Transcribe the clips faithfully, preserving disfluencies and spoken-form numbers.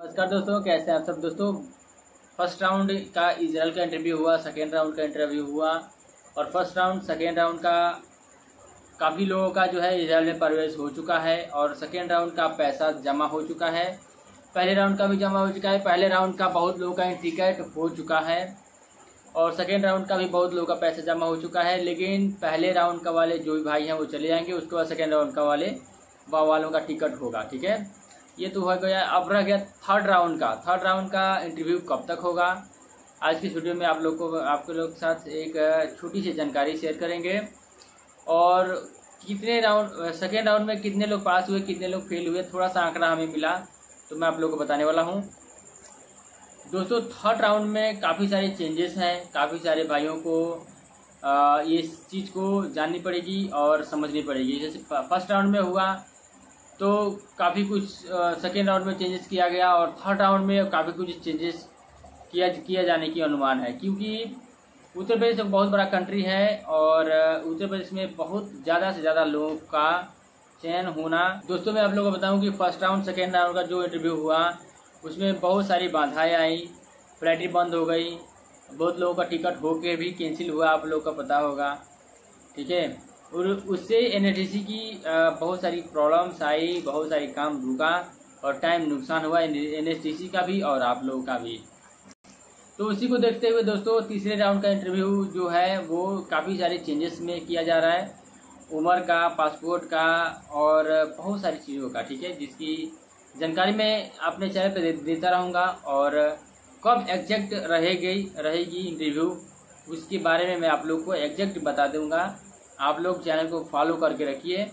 नमस्कार दोस्तों, कैसे हैं आप सब। दोस्तों, फर्स्ट राउंड का इजराइल का इंटरव्यू हुआ, सेकेंड राउंड का इंटरव्यू हुआ और फर्स्ट राउंड सेकेंड राउंड का काफ़ी लोगों का जो है इजराइल में प्रवेश हो चुका है और सेकेंड राउंड का पैसा जमा हो चुका है। पहले राउंड का भी जमा हो चुका है। पहले राउंड का बहुत लोगों का टिकट हो चुका है और सेकेंड राउंड का भी बहुत लोगों का पैसा जमा हो चुका है। लेकिन पहले राउंड का वाले जो भी भाई हैं वो चले जाएंगे, उसके बाद सेकेंड राउंड का वाले वालों का टिकट होगा। ठीक है, ये तो हो गया। अब रह गया थर्ड राउंड का। थर्ड राउंड का इंटरव्यू कब तक होगा, आज की वीडियो में आप लोग को आपके लोग के साथ एक छोटी सी जानकारी शेयर करेंगे। और कितने राउंड सेकेंड राउंड में कितने लोग पास हुए, कितने लोग फेल हुए, थोड़ा सा आंकड़ा हमें मिला तो मैं आप लोग को बताने वाला हूँ। दोस्तों, थर्ड राउंड में काफ़ी सारे चेंजेस हैं। काफ़ी सारे भाइयों को आ, ये चीज़ को जाननी पड़ेगी और समझनी पड़ेगी। जैसे फर्स्ट राउंड में हुआ तो काफ़ी कुछ सेकेंड राउंड में चेंजेस किया गया और थर्ड राउंड में काफ़ी कुछ चेंजेस किया किया जाने की अनुमान है, क्योंकि उत्तर प्रदेश एक बहुत बड़ा कंट्री है और उत्तर प्रदेश में बहुत ज़्यादा से ज़्यादा लोगों का चयन होना। दोस्तों, मैं आप लोगों को बताऊं कि फर्स्ट राउंड सेकेंड राउंड का जो इंटरव्यू हुआ उसमें बहुत सारी बाधाएं आई, फ्लाइटें बंद हो गई, बहुत लोगों का टिकट होके भी कैंसिल हुआ, आप लोगों का पता होगा। ठीक है, और उससे एनएचडीसी की बहुत सारी प्रॉब्लम्स आई, बहुत सारी काम रुका और टाइम नुकसान हुआ एनएचडीसी का भी और आप लोगों का भी। तो उसी को देखते हुए दोस्तों, तीसरे राउंड का इंटरव्यू जो है वो काफ़ी सारे चेंजेस में किया जा रहा है, उम्र का, पासपोर्ट का और बहुत सारी चीज़ों का। ठीक है, जिसकी जानकारी मैं अपने चैनल पर दे, देता रहूँगा और कब एग्जैक्ट रहेगी रहेगी इंटरव्यू उसके बारे में मैं आप लोग को एग्जैक्ट बता दूंगा। आप लोग चैनल को फॉलो करके रखिए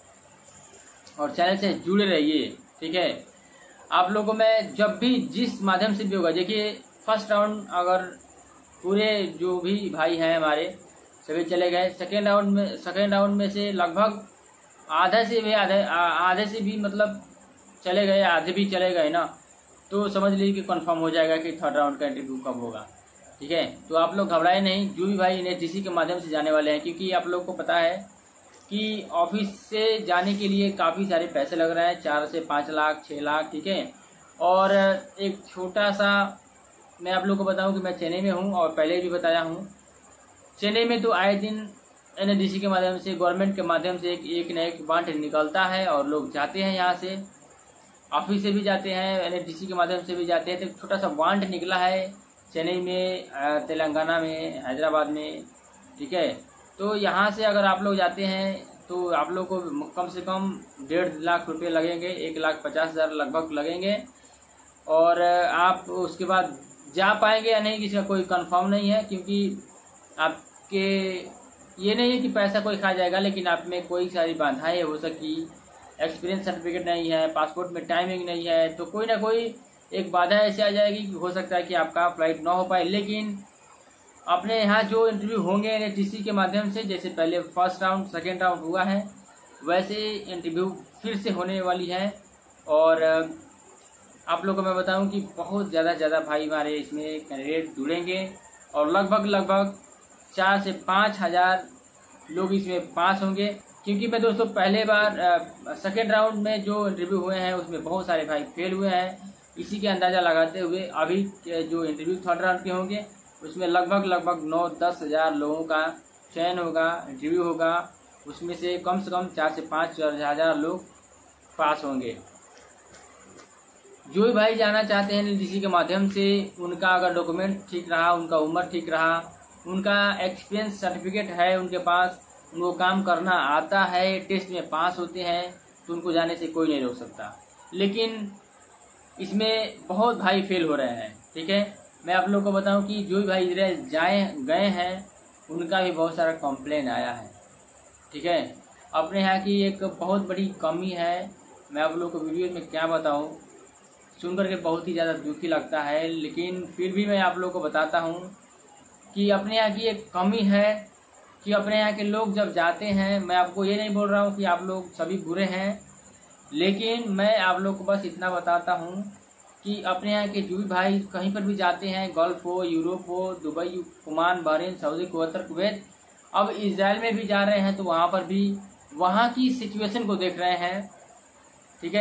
और चैनल से जुड़े रहिए। ठीक है, आप लोगों को मैं जब भी जिस माध्यम से भी होगा, देखिए फर्स्ट राउंड अगर पूरे जो भी भाई हैं हमारे सभी चले गए, सेकेंड राउंड में सेकेंड राउंड में से लगभग आधे से भी आधे आधे से भी मतलब चले गए, आधे भी चले गए ना, तो समझ लीजिए कि कंफर्म हो जाएगा कि थर्ड राउंड का इंटरव्यू कब होगा। ठीक है, तो आप लोग घबराए नहीं, जो भी भाई एनएचडीसी के माध्यम से जाने वाले हैं, क्योंकि आप लोग को पता है कि ऑफिस से जाने के लिए काफ़ी सारे पैसे लग रहे हैं, चार से पाँच लाख छः लाख। ठीक है, और एक छोटा सा मैं आप लोग को बताऊं कि मैं चेन्नई में हूं और पहले भी बताया हूं, चेन्नई में तो आए दिन एनएचडीसी के माध्यम से, गवर्नमेंट के माध्यम से एक एक न एक बांट निकलता है और लोग जाते हैं, यहाँ से ऑफिस से भी जाते हैं, एनएचडीसी के माध्यम से भी जाते हैं। तो छोटा सा बांट निकला है चेन्नई में, तेलंगाना में, हैदराबाद में। ठीक है, तो यहाँ से अगर आप लोग जाते हैं तो आप लोग को कम से कम डेढ़ लाख रुपये लगेंगे, एक लाख पचास हज़ार लगभग लगेंगे और आप उसके बाद जा पाएंगे या नहीं किसी का कोई कंफर्म नहीं है, क्योंकि आपके ये नहीं है कि पैसा कोई खा जाएगा, लेकिन आप में कोई सारी बाधाएं हो सकी, एक्सपीरियंस सर्टिफिकेट नहीं है, पासपोर्ट में टाइमिंग नहीं है, तो कोई ना कोई एक बाधा ऐसी आ जाएगी कि हो सकता है कि आपका फ्लाइट ना हो पाए। लेकिन अपने यहाँ जो इंटरव्यू होंगे एनएचडीसी के माध्यम से, जैसे पहले फर्स्ट राउंड सेकेंड राउंड हुआ है, वैसे इंटरव्यू फिर से होने वाली है। और आप लोगों को मैं बताऊं कि बहुत ज़्यादा ज़्यादा भाई हमारे इसमें कैंडिडेट जुड़ेंगे और लगभग लगभग चार से पाँच हज़ार लोग इसमें पास होंगे। क्योंकि मैं दोस्तों पहले बार सेकेंड राउंड में जो इंटरव्यू हुए हैं उसमें बहुत सारे भाई फेल हुए हैं, इसी के अंदाज़ा लगाते हुए अभी जो इंटरव्यू थर्ड राउंड के होंगे उसमें लगभग लगभग नौ दस हज़ार लोगों का चयन होगा, इंटरव्यू होगा, उसमें से कम से कम चार से पाँच हज़ार लोग पास होंगे। जो भी भाई जाना चाहते हैं एनएचडीसी के माध्यम से, उनका अगर डॉक्यूमेंट ठीक रहा, उनका उम्र ठीक रहा, उनका एक्सपीरियंस सर्टिफिकेट है उनके पास, उनको काम करना आता है, टेस्ट में पास होते हैं, तो उनको जाने से कोई नहीं रोक सकता। लेकिन इसमें बहुत भाई फेल हो रहे हैं। ठीक है, मैं आप लोग को बताऊं कि जो भी भाई इधर जाए गए हैं उनका भी बहुत सारा कंप्लेन आया है। ठीक है, अपने यहाँ की एक बहुत बड़ी कमी है, मैं आप लोग को वीडियो में क्या बताऊं, सुन करके बहुत ही ज़्यादा दुखी लगता है, लेकिन फिर भी मैं आप लोग को बताता हूँ कि अपने यहाँ की एक कमी है कि अपने यहाँ के लोग जब जाते हैं, मैं आपको ये नहीं बोल रहा हूँ कि आप लोग सभी बुरे हैं, लेकिन मैं आप लोग को बस इतना बताता हूँ कि अपने यहाँ के जो भी भाई कहीं पर भी जाते हैं, गल्फ हो, यूरोप हो, Dubai, Oman, Bahrain, Saudi, Qatar, Kuwait, अब इजराइल में भी जा रहे हैं, तो वहाँ पर भी वहाँ की सिचुएशन को देख रहे हैं। ठीक है,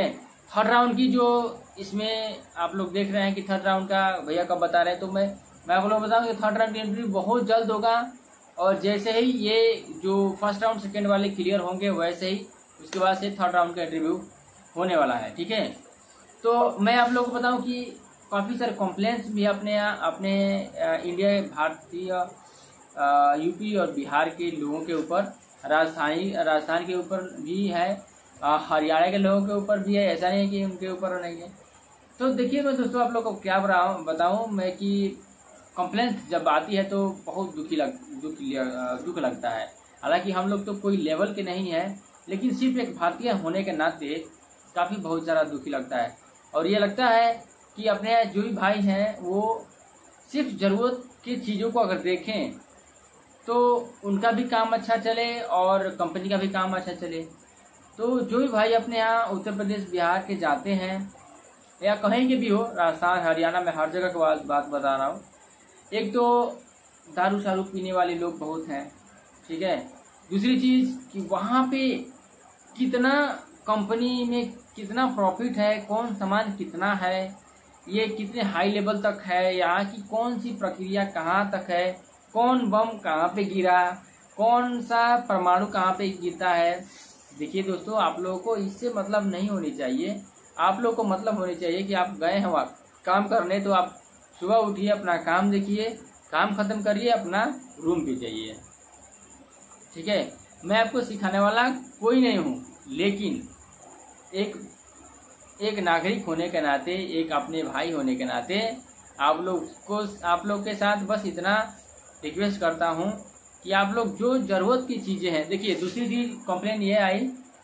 थर्ड राउंड की जो इसमें आप लोग देख रहे हैं कि थर्ड राउंड का भैया कब बता रहे हैं, तो मैं मैं आप लोग बताऊँ कि थर्ड राउंड की इंटरव्यू बहुत जल्द होगा। और जैसे ही ये जो फर्स्ट राउंड सेकेंड वाले क्लियर होंगे वैसे ही उसके बाद से थर्ड राउंड का इंटरव्यू होने वाला है। ठीक है, तो मैं आप लोग को बताऊं कि काफ़ी सारे कॉम्प्लेंट्स भी अपने यहाँ अपने इंडिया भारतीय यूपी और बिहार के लोगों के ऊपर, राजस्थानी राजस्थान के ऊपर भी है, हरियाणा के लोगों के ऊपर भी है, ऐसा नहीं है कि उनके ऊपर नहीं है। तो देखिए मैं दोस्तों आप लोग को क्या बताऊं मैं कि कंप्लेंट जब आती है तो बहुत दुखी लग दुख दुख लगता है। हालांकि हम लोग तो कोई लेवल के नहीं है, लेकिन सिर्फ एक भारतीय होने के नाते काफ़ी बहुत ज़्यादा दुखी लगता है। और ये लगता है कि अपने जो भी भाई हैं वो सिर्फ ज़रूरत की चीज़ों को अगर देखें तो उनका भी काम अच्छा चले और कंपनी का भी काम अच्छा चले। तो जो भी भाई अपने यहाँ उत्तर प्रदेश बिहार के जाते हैं या कहीं के भी हो, राजस्थान हरियाणा में हर जगह की बात बात बता रहा हूँ, एक तो दारू शारू पीने वाले लोग बहुत हैं। ठीक है, दूसरी चीज़ कि वहाँ पे कितना कंपनी में कितना प्रॉफिट है, कौन सामान कितना है, ये कितने हाई लेवल तक है, यहाँ की कौन सी प्रक्रिया कहाँ तक है, कौन बम कहाँ पे गिरा, कौन सा परमाणु कहाँ पे गिरता है। देखिए दोस्तों आप लोगों को इससे मतलब नहीं होनी चाहिए, आप लोग को मतलब होनी चाहिए कि आप गए हैं वहाँ काम करने, तो आप सुबह उठिए, अपना काम देखिए, काम खत्म करिए, अपना रूम पे जाइए। ठीक है, मैं आपको सिखाने वाला कोई नहीं हूँ, लेकिन एक एक नागरिक होने के नाते, एक अपने भाई होने के नाते आप लोग को आप लोग के साथ बस इतना रिक्वेस्ट करता हूँ कि आप लोग जो ज़रूरत की चीज़ें हैं। देखिए दूसरी चीज़ कंप्लेन ये आई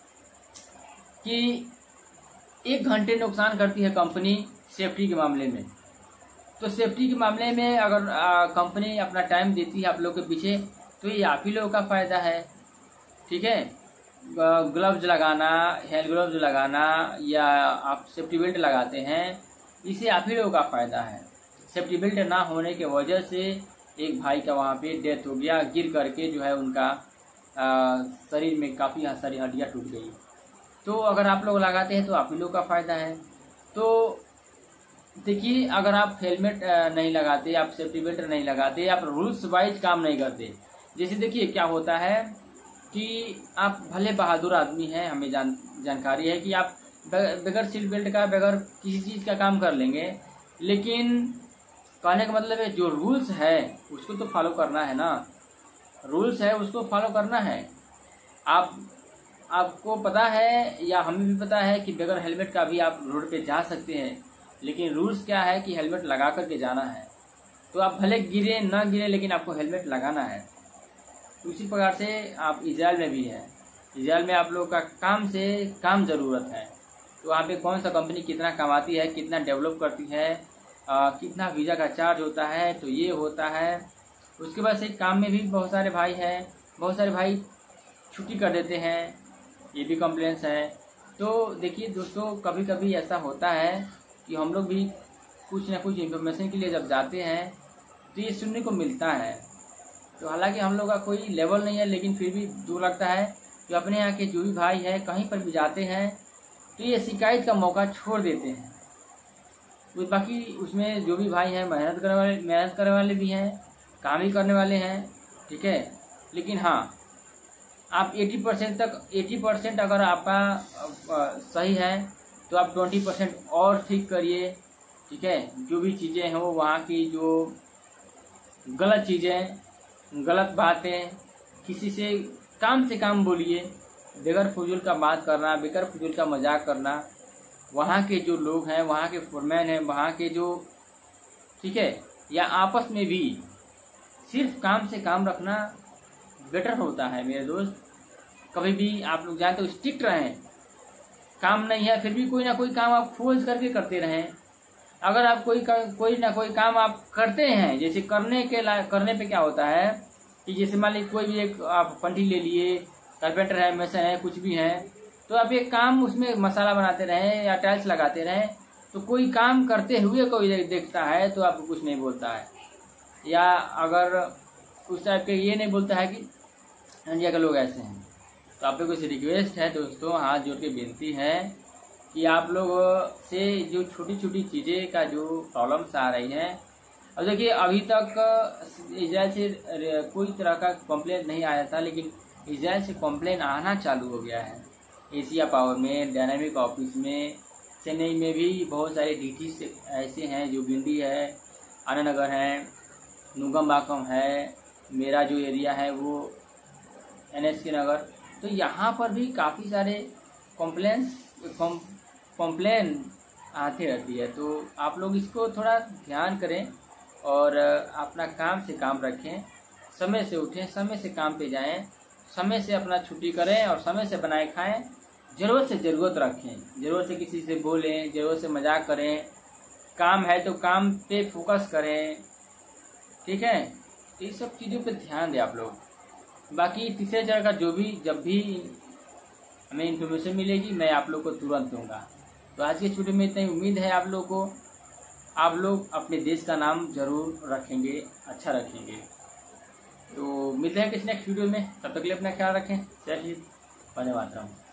कि एक घंटे नुकसान करती है कंपनी सेफ्टी के मामले में। तो सेफ्टी के मामले में अगर कंपनी अपना टाइम देती है आप लोग के पीछे तो ये आप ही लोगों का फ़ायदा है। ठीक है, ग्लव्स लगाना, हैंड ग्लव्स लगाना या आप सेफ्टी बेल्ट लगाते हैं, इससे आप ही लोगों का फ़ायदा है। सेफ्टी बेल्ट ना होने के वजह से एक भाई का वहाँ पे डेथ हो गया, गिर करके जो है उनका आ, शरीर में काफ़ी सारी हड्डियाँ टूट गई। तो अगर आप लोग लगाते हैं तो आप ही लोग का फ़ायदा है। तो देखिए अगर आप हेलमेट नहीं लगाते, आप सेफ्टी बेल्ट नहीं लगाते, आप रूल्स वाइज काम नहीं करते, जैसे देखिए क्या होता है कि आप भले बहादुर आदमी हैं, हमें जान जानकारी है कि आप बगैर सीट बेल्ट का, बगैर किसी चीज़ का काम कर लेंगे, लेकिन कहने का मतलब है जो रूल्स है उसको तो फॉलो करना है ना। रूल्स है उसको फॉलो करना है। आप आपको पता है या हमें भी पता है कि बगैर हेलमेट का भी आप रोड पे जा सकते हैं, लेकिन रूल्स क्या है कि हेलमेट लगा करके जाना है। तो आप भले गिरे ना गिरे लेकिन आपको हेलमेट लगाना है। उसी प्रकार से आप इजराइल में भी है, इजराइल में आप लोग का काम से काम ज़रूरत है। तो वहाँ पे कौन सा कंपनी कितना कमाती है, कितना डेवलप करती है, आ, कितना वीज़ा का चार्ज होता है, तो ये होता है। उसके बाद से काम में भी बहुत सारे भाई हैं, बहुत सारे भाई छुट्टी कर देते हैं, ये भी कंप्लेंट्स है। तो देखिए दोस्तों कभी कभी ऐसा होता है कि हम लोग भी कुछ ना कुछ इन्फॉर्मेशन के लिए जब जाते हैं तो ये सुनने को मिलता है। तो हालांकि हम लोग का कोई लेवल नहीं है, लेकिन फिर भी दुख लगता है कि अपने यहाँ के जो भी भाई हैं कहीं पर भी जाते हैं तो ये शिकायत का मौका छोड़ देते हैं। तो बाकी उसमें जो भी भाई हैं मेहनत करने वाले मेहनत करने वाले भी हैं, काम ही करने वाले हैं। ठीक है, लेकिन हाँ आप अस्सी परसेंट तक अस्सी परसेंट अगर आपका सही है तो आप बीस परसेंट और ठीक करिए। ठीक है, जो भी चीज़ें हैं वो वहाँ की जो गलत चीज़ें, गलत बातें, किसी से काम से काम बोलिए, बगैर फजूल का बात करना, बगैर फजूल का मजाक करना, वहाँ के जो लोग हैं, वहाँ के फोरमैन हैं, वहाँ के जो, ठीक है, या आपस में भी सिर्फ काम से काम रखना बेटर होता है मेरे दोस्त। कभी भी आप लोग जाए तो स्ट्रिक्ट रहें, काम नहीं है फिर भी कोई ना कोई काम आप फोर्स करके करते रहें। अगर आप कोई कोई ना कोई काम आप करते हैं, जैसे करने के करने पे क्या होता है कि जैसे मान लीजिए कोई भी एक आप फंटी ले लिए, कारपेंटर है, मेसन है, कुछ भी है, तो आप एक काम उसमें मसाला बनाते रहें या टाइल्स लगाते रहें, तो कोई काम करते हुए कोई देखता है तो आपको कुछ नहीं बोलता है, या अगर उस टाइप के ये नहीं बोलता है कि इंडिया के लोग ऐसे हैं। तो आप लोगों से रिक्वेस्ट है दोस्तों, हाथ जोड़ के विनती है कि आप लोग से जो छोटी छोटी चीज़ें का जो प्रॉब्लम्स आ रही हैं, अब देखिए अभी तक इजराइल से कोई तरह का कंप्लेंट नहीं आया था, लेकिन इजराइल से कंप्लेंट आना चालू हो गया है। एशिया पावर में, डायनामिक ऑफिस में, चेन्नई में भी बहुत सारे डीटी ऐसे हैं जो गिंडी है, आनंद नगर है, नुगमबाकम है, मेरा जो एरिया है वो एन एस के नगर, तो यहाँ पर भी काफ़ी सारे कॉम्प्लेंस कॉम्प्लेन आते रहती है। तो आप लोग इसको थोड़ा ध्यान करें और अपना काम से काम रखें, समय से उठें, समय से काम पे जाएं, समय से अपना छुट्टी करें और समय से बनाए खाएं। ज़रूरत से ज़रूरत रखें, ज़रूरत से किसी से बोलें, ज़रूरत से मजाक करें, काम है तो काम पे फोकस करें, ठीक है। तो ये सब चीज़ों पे ध्यान दें आप लोग। बाकी तीसरे चरण का जो भी जब भी हमें इन्फॉर्मेशन मिलेगी मैं आप लोग को तुरंत दूंगा। तो आज के वीडियो में इतना ही। उम्मीद है आप लोग को आप लोग अपने देश का नाम जरूर रखेंगे, अच्छा रखेंगे। तो मिलते हैं किसी नेक्स्ट वीडियो में, तब तक के लिए अपना ख्याल रखें। जय हिंद, वंदे मातरम।